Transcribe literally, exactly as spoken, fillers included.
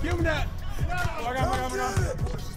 Give him that. Oh, I got him, I got him, I got him.